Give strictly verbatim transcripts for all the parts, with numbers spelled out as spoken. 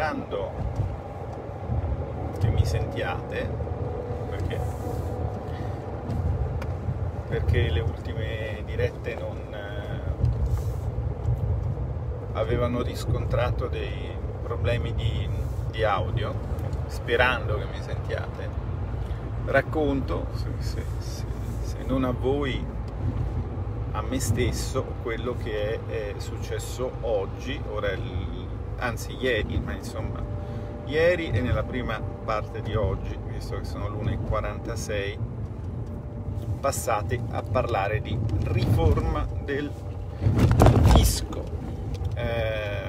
sperando che mi sentiate, perché, perché le ultime dirette non eh, avevano riscontrato dei problemi di, di audio, sperando che mi sentiate. Racconto, se, se, se, se non a voi, a me stesso, quello che è, è successo oggi, ora il, anzi ieri, ma insomma ieri e nella prima parte di oggi, visto che sono l'una e quarantasei, passate a parlare di riforma del fisco. Eh,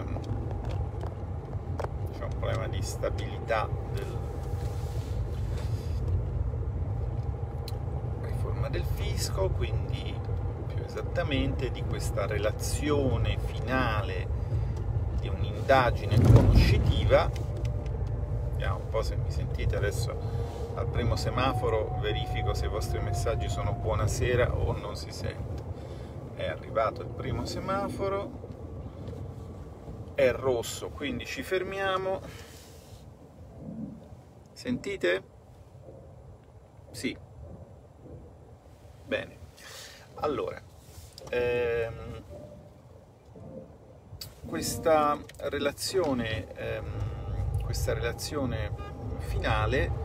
c'è un problema di stabilità del riforma del fisco, quindi più esattamente di questa relazione finale di un'indagine conoscitiva. Vediamo un po' se mi sentite. Adesso al primo semaforo verifico se i vostri messaggi sono buonasera o non si sente. È arrivato il primo semaforo, è rosso, quindi ci fermiamo. Sentite? Sì. Bene. Allora, ehm, questa relazione, ehm, questa relazione finale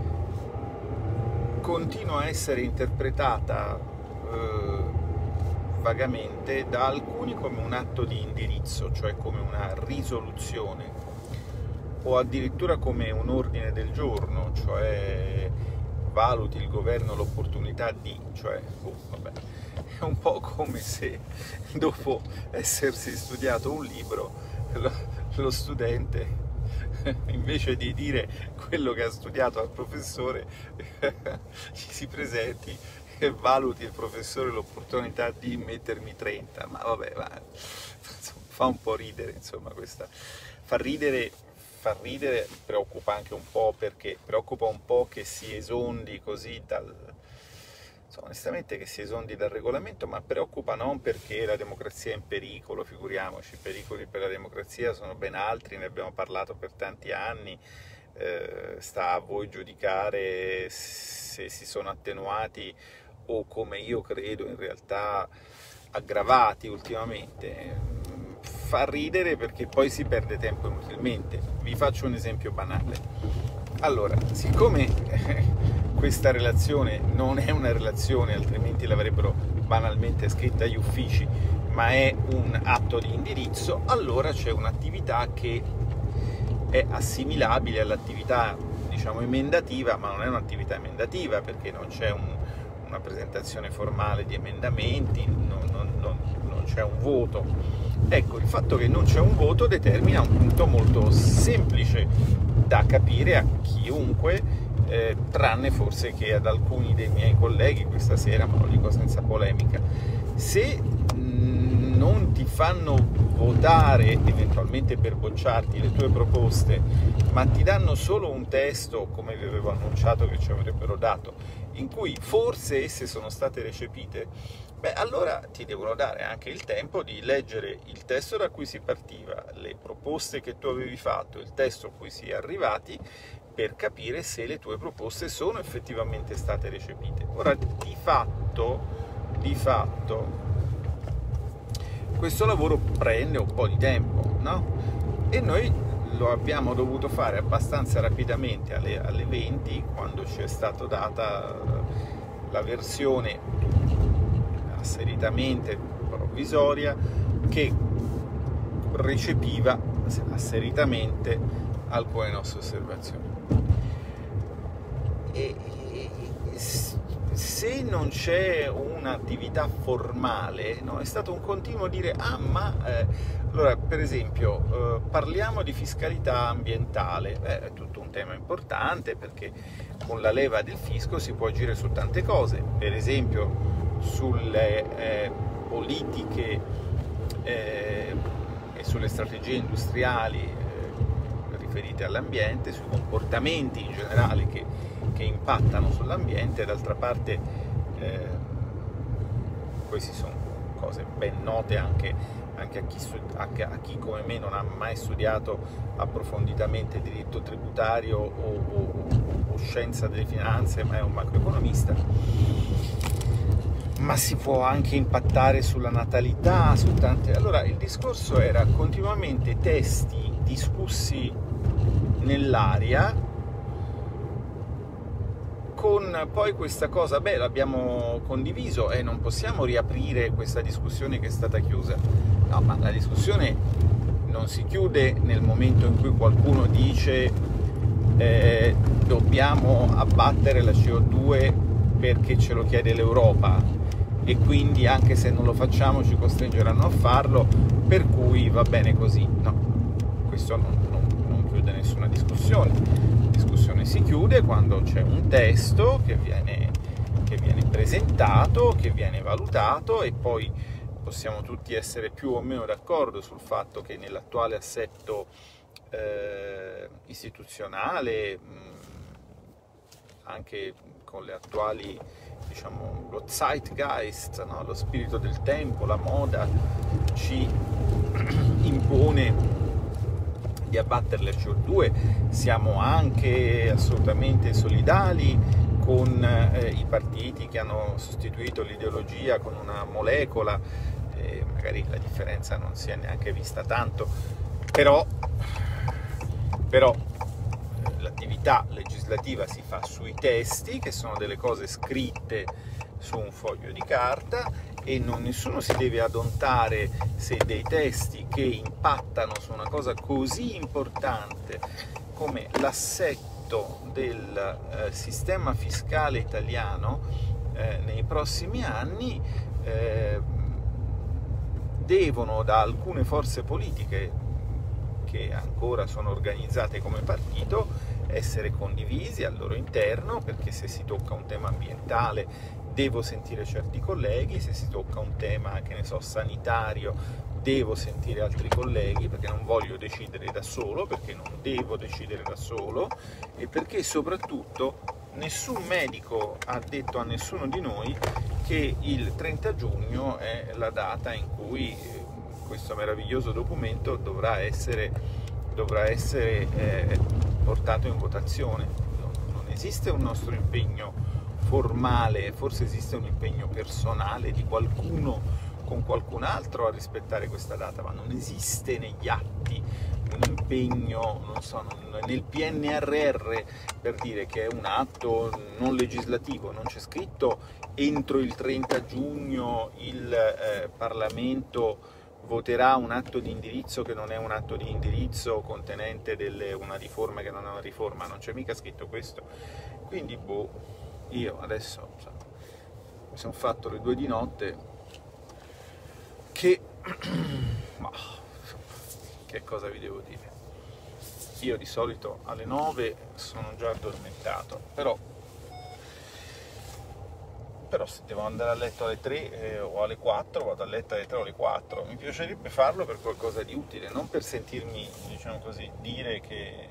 continua a essere interpretata eh, vagamente da alcuni come un atto di indirizzo, cioè come una risoluzione, o addirittura come un ordine del giorno, cioè valuti il governo l'opportunità di, cioè, oh, vabbè, è un po' come se dopo essersi studiato un libro lo, lo studente, invece di dire quello che ha studiato al professore, ci si presenti e valuti il professore l'opportunità di mettermi trenta, ma vabbè, ma, insomma, fa un po' ridere, insomma, questa fa ridere, fa ridere, preoccupa anche un po', perché preoccupa un po' che si esondi così dal, insomma, onestamente che si esondi dal regolamento, ma preoccupa non perché la democrazia è in pericolo, figuriamoci, i pericoli per la democrazia sono ben altri, ne abbiamo parlato per tanti anni, eh, sta a voi giudicare se si sono attenuati o, come io credo, in realtà aggravati ultimamente. Fa ridere perché poi si perde tempo inutilmente. Vi faccio un esempio banale. Allora, siccome questa relazione non è una relazione, altrimenti l'avrebbero banalmente scritta agli uffici, ma è un atto di indirizzo, allora c'è un'attività che è assimilabile all'attività, diciamo, emendativa, ma non è un'attività emendativa perché non c'è un, una presentazione formale di emendamenti, non, non, non, non c'è un voto. Ecco, il fatto che non c'è un voto determina un punto molto semplice da capire a chiunque, eh, tranne forse che ad alcuni dei miei colleghi questa sera, ma lo dico senza polemica. Se mh, non ti fanno votare eventualmente per bocciarti le tue proposte, ma ti danno solo un testo, come vi avevo annunciato che ci avrebbero dato, in cui forse esse sono state recepite, beh, allora ti devono dare anche il tempo di leggere il testo da cui si partiva, le proposte che tu avevi fatto, il testo a cui si è arrivati, per capire se le tue proposte sono effettivamente state recepite. Ora, di fatto, di fatto, questo lavoro prende un po' di tempo, no? E noi lo abbiamo dovuto fare abbastanza rapidamente alle, alle venti, quando ci è stata data la versione asseritamente provvisoria che recepiva asseritamente alcune nostre osservazioni. E, e, se non c'è un'attività formale, no, è stato un continuo dire ah ma eh, allora per esempio eh, parliamo di fiscalità ambientale, eh, è tutto un tema importante perché con la leva del fisco si può agire su tante cose, per esempio sulle eh, politiche eh, e sulle strategie industriali eh, riferite all'ambiente, sui comportamenti in generale che, che impattano sull'ambiente. D'altra parte eh, queste sono cose ben note anche anche a chi, anche a chi come me non ha mai studiato approfonditamente diritto tributario o, o, o scienza delle finanze, ma è un macroeconomista. Ma si può anche impattare sulla natalità, su tante... Allora, il discorso era continuamente testi discussi nell'aria, con poi questa cosa, beh, l'abbiamo condiviso e non possiamo riaprire questa discussione che è stata chiusa. No, ma la discussione non si chiude nel momento in cui qualcuno dice eh, dobbiamo abbattere la C O due perché ce lo chiede l'Europa e quindi anche se non lo facciamo ci costringeranno a farlo, per cui va bene così. No, questo non, non, non chiude nessuna discussione. La discussione si chiude quando c'è un testo che viene, che viene presentato, che viene valutato, e poi possiamo tutti essere più o meno d'accordo sul fatto che nell'attuale assetto eh, istituzionale, mh, anche con le attuali, diciamo, lo zeitgeist, no? Lo spirito del tempo, la moda ci impone di abbattere le C O due, siamo anche assolutamente solidali con eh, i partiti che hanno sostituito l'ideologia con una molecola, eh, magari la differenza non si è neanche vista tanto, però, però l'attività legislativa si fa sui testi, che sono delle cose scritte su un foglio di carta, e non, nessuno si deve adontare se dei testi che impattano su una cosa così importante come l'assetto del eh, sistema fiscale italiano eh, nei prossimi anni eh, devono, da alcune forze politiche che ancora sono organizzate come partito, essere condivisi al loro interno, perché se si tocca un tema ambientale devo sentire certi colleghi, se si tocca un tema, che ne so, sanitario, devo sentire altri colleghi, perché non voglio decidere da solo, perché non devo decidere da solo, e perché soprattutto nessun medico ha detto a nessuno di noi che il trenta giugno è la data in cui questo meraviglioso documento dovrà essere, dovrà essere eh, portato in votazione. Non, non esiste un nostro impegno formale, forse esiste un impegno personale di qualcuno con qualcun altro a rispettare questa data, ma non esiste negli atti un impegno, non so, nel P N R R, per dire che è un atto non legislativo, non c'è scritto entro il trenta giugno il eh, Parlamento voterà un atto di indirizzo che non è un atto di indirizzo contenente delle, una riforma che non è una riforma, non c'è mica scritto questo. Quindi boh, io adesso insomma, mi sono fatto le due di notte che ma insomma, che cosa vi devo dire? Io di solito alle nove sono già addormentato, però però se devo andare a letto alle tre eh, o alle quattro, vado a letto alle tre o alle quattro. Mi piacerebbe farlo per qualcosa di utile, non per sentirmi, diciamo così, dire che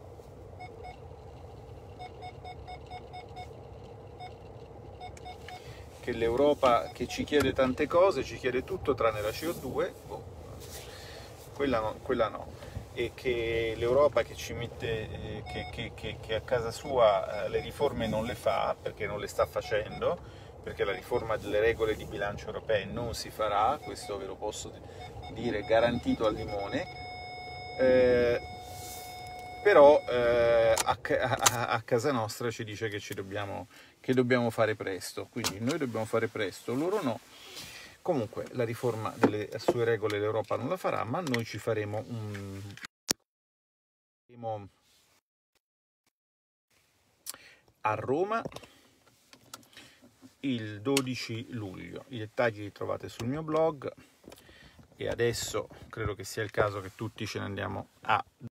che l'Europa, che ci chiede tante cose, ci chiede tutto tranne la C O due, boh, quella no, quella no. E che l'Europa che ci mette, eh, che, che, che, che a casa sua eh, le riforme non le fa, perché non le sta facendo, perché la riforma delle regole di bilancio europee non si farà, questo ve lo posso dire garantito al limone, eh, però eh, a, a, a casa nostra ci dice che, ci dobbiamo, che dobbiamo fare presto, quindi noi dobbiamo fare presto, loro no. Comunque la riforma delle sue regole l'Europa non la farà, ma noi ci faremo un... a Roma il dodici luglio. I dettagli li trovate sul mio blog e adesso credo che sia il caso che tutti ce ne andiamo a